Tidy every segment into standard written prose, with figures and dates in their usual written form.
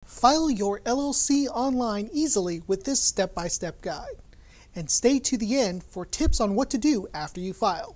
File your LLC online easily with this step-by-step guide. And stay to the end for tips on what to do after you file.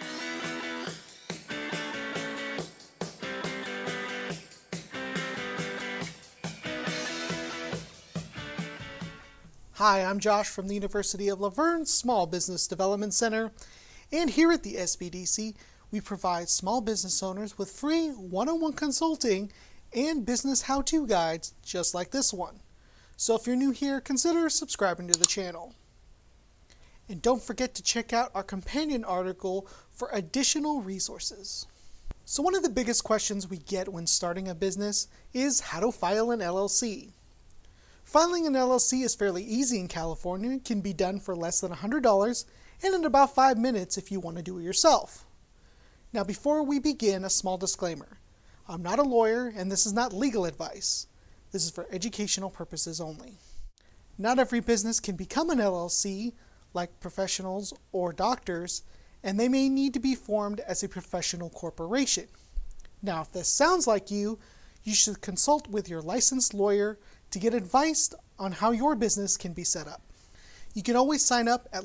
Hi, I'm Josh from the University of Verne Small Business Development Center, and here at the SBDC, we provide small business owners with free one-on-one consulting and business how-to guides just like this one. So if you're new here, consider subscribing to the channel. And don't forget to check out our companion article for additional resources. So one of the biggest questions we get when starting a business is how to file an LLC. Filing an LLC is fairly easy in California. It can be done for less than $100 and in about 5 minutes if you want to do it yourself. Now before we begin, a small disclaimer. I'm not a lawyer and this is not legal advice. This is for educational purposes only. Not every business can become an LLC, like professionals or doctors, and they may need to be formed as a professional corporation. Now if this sounds like you should consult with your licensed lawyer to get advice on how your business can be set up. You can always sign up at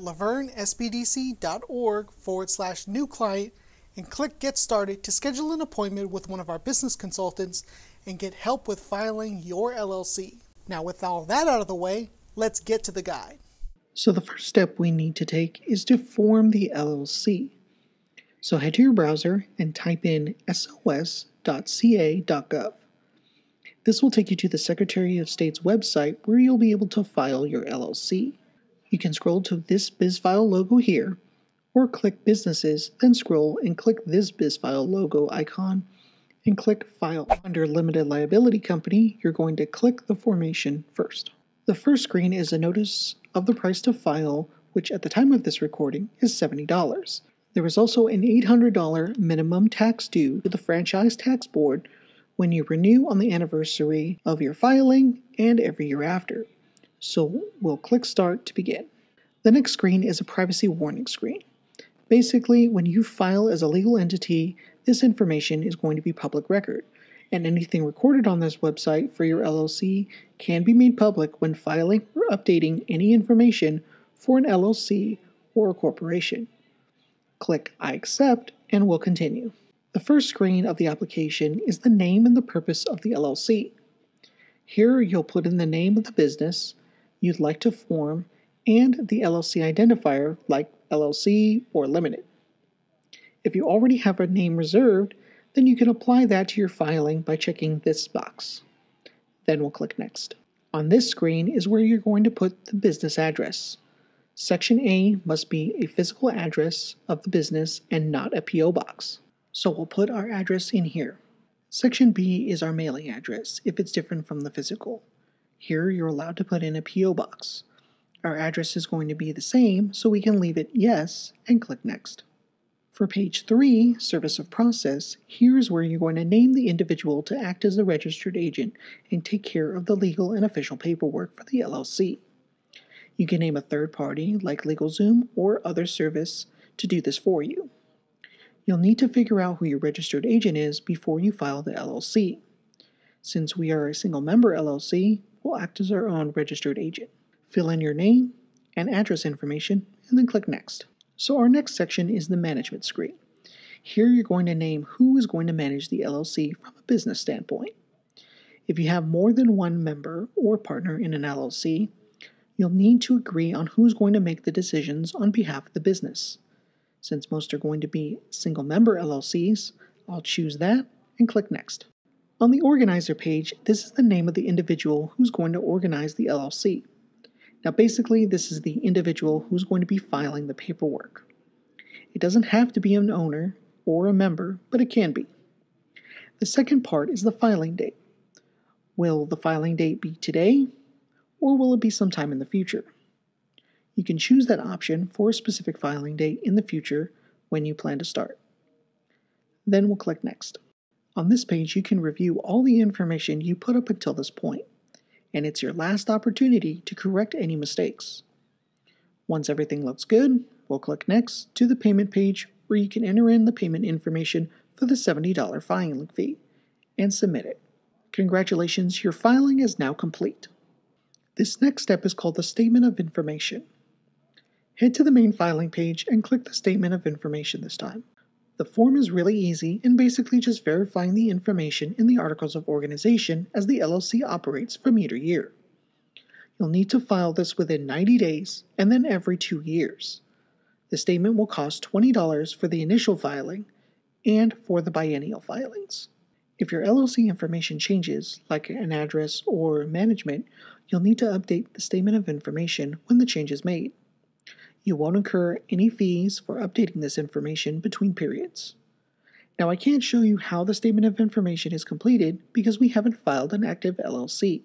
lavernesbdc.org/new client and click Get Started to schedule an appointment with one of our business consultants and get help with filing your LLC. Now with all that out of the way, let's get to the guide. So the first step we need to take is to form the LLC. So head to your browser and type in sos.ca.gov. This will take you to the Secretary of State's website where you'll be able to file your LLC. You can scroll to this BizFile logo here, or click Businesses, then scroll and click this BizFile logo icon, and click File. Under Limited Liability Company, you're going to click the formation first. The first screen is a notice of the price to file, which at the time of this recording is $70. There is also an $800 minimum tax due to the Franchise Tax Board when you renew on the anniversary of your filing and every year after. So we'll click Start to begin. The next screen is a privacy warning screen. Basically, when you file as a legal entity, this information is going to be public record, and anything recorded on this website for your LLC can be made public when filing or updating any information for an LLC or a corporation. Click I accept and we'll continue. The first screen of the application is the name and the purpose of the LLC. Here you'll put in the name of the business you'd like to form and the LLC identifier like LLC or Limited. If you already have a name reserved, then you can apply that to your filing by checking this box. Then we'll click Next. On this screen is where you're going to put the business address. Section A must be a physical address of the business and not a P.O. box. So we'll put our address in here. Section B is our mailing address if it's different from the physical. Here you're allowed to put in a P.O. box. Our address is going to be the same, so we can leave it Yes and click Next. For page 3, Service of Process, here's where you're going to name the individual to act as the registered agent and take care of the legal and official paperwork for the LLC. You can name a third party like LegalZoom or other service to do this for you. You'll need to figure out who your registered agent is before you file the LLC. Since we are a single member LLC, we'll act as our own registered agent. Fill in your name and address information and then click Next. So our next section is the management screen. Here you're going to name who is going to manage the LLC from a business standpoint. If you have more than one member or partner in an LLC, you'll need to agree on who's going to make the decisions on behalf of the business. Since most are going to be single member LLCs, I'll choose that and click Next. On the organizer page, this is the name of the individual who's going to organize the LLC. Now basically, this is the individual who's going to be filing the paperwork. It doesn't have to be an owner or a member, but it can be. The second part is the filing date. Will the filing date be today, or will it be sometime in the future? You can choose that option for a specific filing date in the future when you plan to start. Then we'll click Next. On this page, you can review all the information you put up until this point, and it's your last opportunity to correct any mistakes. Once everything looks good, we'll click Next to the payment page where you can enter in the payment information for the $70 filing fee and submit it. Congratulations, your filing is now complete. This next step is called the Statement of Information. Head to the main filing page and click the Statement of Information this time. The form is really easy and basically just verifying the information in the Articles of Organization as the LLC operates from year to year. You'll need to file this within 90 days and then every 2 years. The statement will cost $20 for the initial filing and for the biennial filings. If your LLC information changes, like an address or management, you'll need to update the Statement of Information when the change is made. You won't incur any fees for updating this information between periods. Now, I can't show you how the Statement of Information is completed because we haven't filed an active LLC.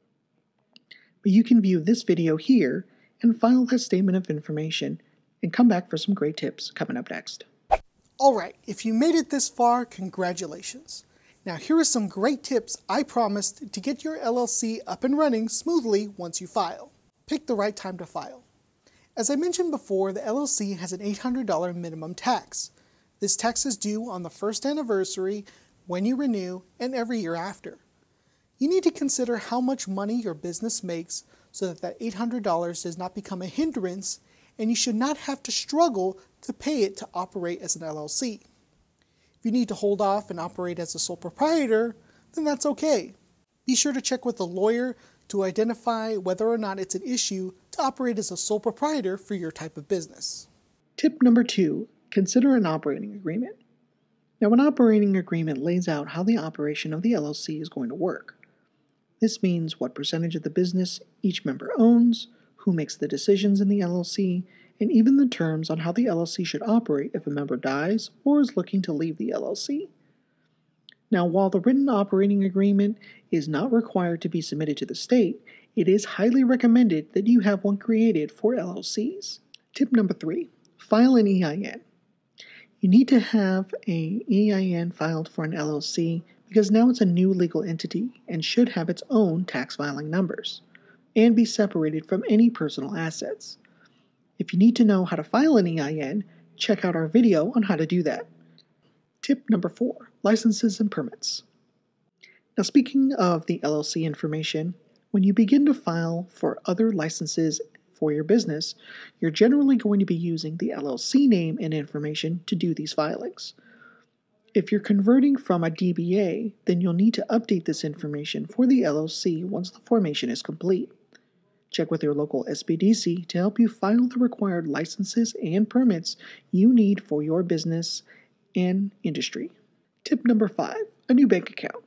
But you can view this video here and file that Statement of Information and come back for some great tips coming up next. Alright, if you made it this far, congratulations. Now here are some great tips I promised to get your LLC up and running smoothly once you file. Pick the right time to file. As I mentioned before, the LLC has an $800 minimum tax. This tax is due on the first anniversary, when you renew, and every year after. You need to consider how much money your business makes so that $800 does not become a hindrance, and you should not have to struggle to pay it to operate as an LLC. If you need to hold off and operate as a sole proprietor, then that's okay. Be sure to check with a lawyer to identify whether or not it's an issue to operate as a sole proprietor for your type of business. Tip number 2, consider an operating agreement. Now, an operating agreement lays out how the operation of the LLC is going to work. This means what percentage of the business each member owns, who makes the decisions in the LLC, and even the terms on how the LLC should operate if a member dies or is looking to leave the LLC. Now, while the written operating agreement is not required to be submitted to the state, it is highly recommended that you have one created for LLCs. Tip number 3, file an EIN. You need to have an EIN filed for an LLC because now it's a new legal entity and should have its own tax filing numbers and be separated from any personal assets. If you need to know how to file an EIN, check out our video on how to do that. Tip number 4, licenses and permits. Now, speaking of the LLC information, when you begin to file for other licenses for your business, you're generally going to be using the LLC name and information to do these filings. If you're converting from a DBA, then you'll need to update this information for the LLC once the formation is complete. Check with your local SBDC to help you file the required licenses and permits you need for your business and industry. Tip number 5, a new bank account.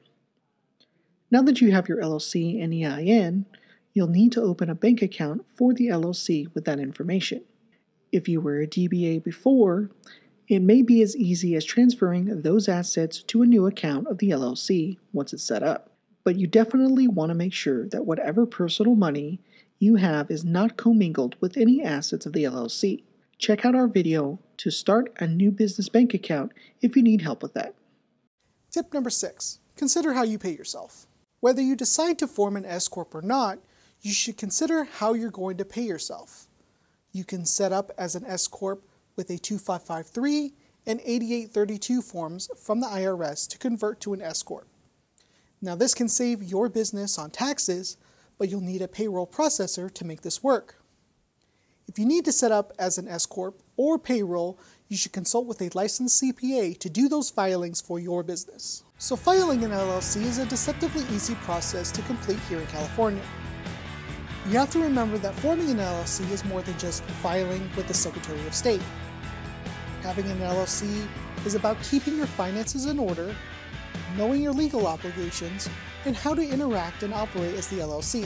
Now that you have your LLC and EIN, you'll need to open a bank account for the LLC with that information. If you were a DBA before, it may be as easy as transferring those assets to a new account of the LLC once it's set up. But you definitely want to make sure that whatever personal money you have is not commingled with any assets of the LLC. Check out our video to start a new business bank account if you need help with that. Tip number 6, consider how you pay yourself. Whether you decide to form an S-Corp or not, you should consider how you're going to pay yourself. You can set up as an S-Corp with a 2553 and 8832 forms from the IRS to convert to an S-Corp. Now, this can save your business on taxes, but you'll need a payroll processor to make this work. If you need to set up as an S-Corp or payroll, you should consult with a licensed CPA to do those filings for your business. So filing an LLC is a deceptively easy process to complete here in California. You have to remember that forming an LLC is more than just filing with the Secretary of State. Having an LLC is about keeping your finances in order, knowing your legal obligations, and how to interact and operate as the LLC. If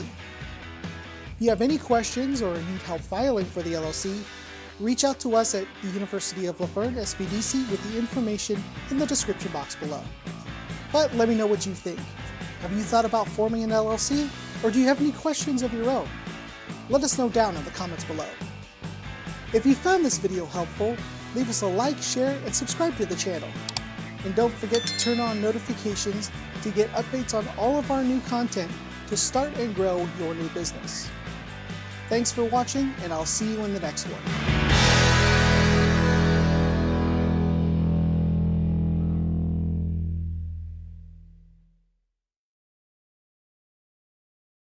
you have any questions or need help filing for the LLC, reach out to us at the University of Verne, SBDC, with the information in the description box below. But let me know what you think. Have you thought about forming an LLC, or do you have any questions of your own? Let us know down in the comments below. If you found this video helpful, leave us a like, share, and subscribe to the channel. And don't forget to turn on notifications to get updates on all of our new content to start and grow your new business. Thanks for watching, and I'll see you in the next one.